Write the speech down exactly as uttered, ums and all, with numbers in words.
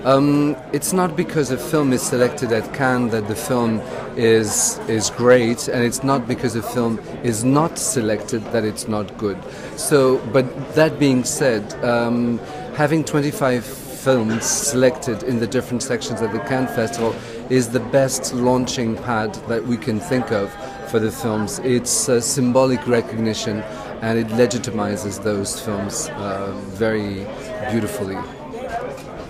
Um, it's not because a film is selected at Cannes that the film is is great, and it's not because a film is not selected that it's not good. So, but that being said, um, having twenty-five films selected in the different sections at the Cannes Festival is the best launching pad that we can think of for the films. It's a symbolic recognition, and it legitimizes those films uh, very beautifully.